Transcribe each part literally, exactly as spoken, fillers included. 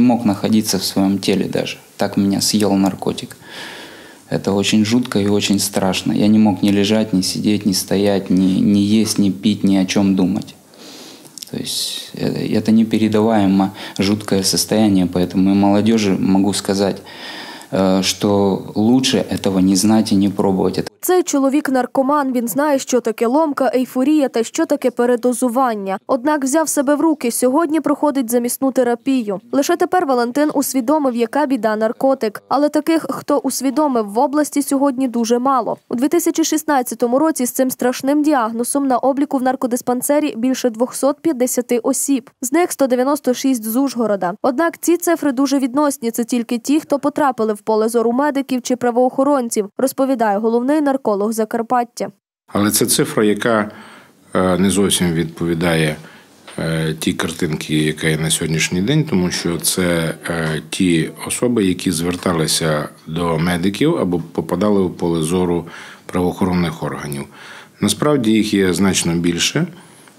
мог находиться в своем теле даже. Так меня съел наркотик. Это очень жутко и очень страшно. Я не мог ни лежать, ни сидеть, ни стоять, ни, ни есть, ни пить, ни о чем думать. То есть это, это непередаваемо жуткое состояние, поэтому и молодежи могу сказать, що лучше этого не знати і не пробувати. Цей чоловік-наркоман, він знає, що таке ломка, ейфорія та що таке передозування. Однак взяв себе в руки, сьогодні проходить замісну терапію. Лише тепер Валентин усвідомив, яка біда наркотик. Але таких, хто усвідомив, в області сьогодні дуже мало. У дві тисячі шістнадцятому році з цим страшним діагнозом на обліку в наркодиспансері більше двісті п'ятдесят осіб. З них сто дев'яносто шість з Ужгорода. Однак ці цифри дуже відносні. Це тільки ті, хто потрапили в поле зору медиків чи правоохоронців, розповідає головний нарколог Закарпаття. Але це цифра, яка не зовсім відповідає тій картинці, яка є на сьогоднішній день, тому що це ті особи, які зверталися до медиків або попадали в поле зору правоохоронних органів. Насправді їх є значно більше.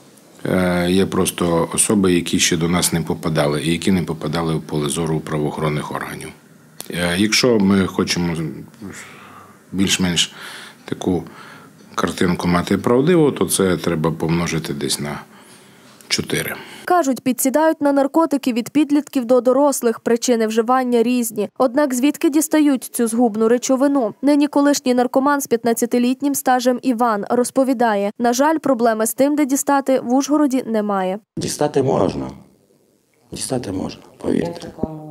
Є просто особи, які ще до нас не попадали і які не попадали в поле зору правоохоронних органів. Якщо ми хочемо більш-менш таку картинку мати правдиву, то це треба помножити десь на чотири. Кажуть, підсідають на наркотики від підлітків до дорослих, причини вживання різні. Однак звідки дістають цю згубну речовину? Нині колишній наркоман з п'ятнадцятилітнім стажем Іван розповідає, на жаль, проблеми з тим, де дістати, в Ужгороді немає. Дістати можна. Дістати можна, повірте.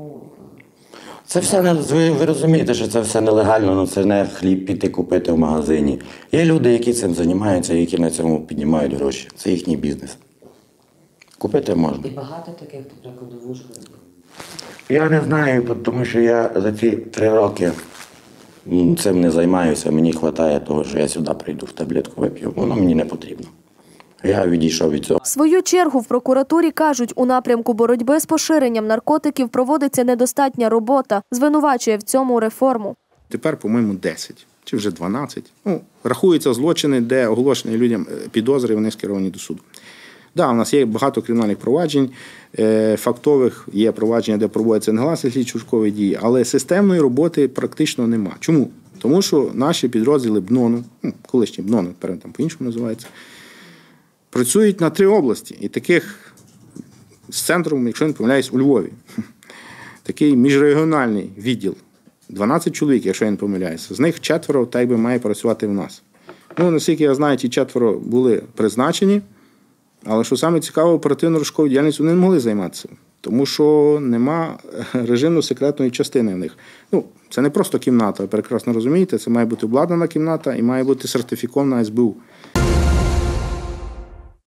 Це все, ви, ви розумієте, що це все нелегально, ну це не хліб піти купити в магазині. Є люди, які цим займаються, які на цьому піднімають гроші. Це їхній бізнес. Купити можна. І багато таких, наприклад, в Ужгороді? Я не знаю, тому що я за ці три роки цим не займаюся. Мені вистачає того, що я сюди прийду, в таблетку вип'ю. Воно мені не потрібно. Я відійшов від цього. В свою чергу в прокуратурі кажуть, у напрямку боротьби з поширенням наркотиків проводиться недостатня робота. Звинувачує в цьому реформу. Тепер, по-моєму, десять чи вже дванадцять. Ну, рахуються злочини, де оголошені людям підозри, вони скеровані до суду. Так, да, у нас є багато кримінальних проваджень, фактових, є провадження, де проводяться негласні слідчо-розшукові дії, але системної роботи практично нема. Чому? Тому що наші підрозділи БНОНу, ну, колишні БНОНу, тепер там по-іншому називається, працюють на три області. І таких з центром, якщо не помиляюсь, у Львові. Такий міжрегіональний відділ. дванадцять чоловік, якщо я не помиляюся. З них четверо, так би, має працювати в нас. Ну, наскільки я знаю, ті четверо були призначені, але що саме цікаво, оперативно-розшуковою діяльністю вони не могли займатися. Тому що нема режимно-секретної частини в них. Ну, це не просто кімната, ви прекрасно розумієте, це має бути обладнана кімната і має бути сертифікована ес бе у.